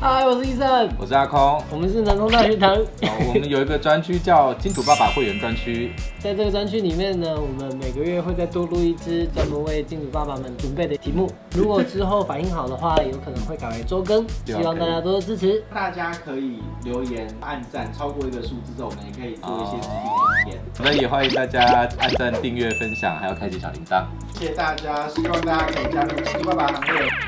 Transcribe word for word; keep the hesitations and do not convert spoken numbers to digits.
嗨，我是医生， 我是阿空， 我们是南通大学堂。 我们有一个专区叫金主爸爸会员专区， 在这个专区里面呢，我们每个月会再多录一支专门为金主爸爸们准备的题目。如果之后反应好的话，有可能会改为周更，希望大家多多支持。 大家可以留言、按赞，超过一个数字之后，我们也可以做一些指定的影片。 那也欢迎大家按赞、订阅、分享，还要开启小铃铛。 谢谢大家，希望大家可以加入金主爸爸行列。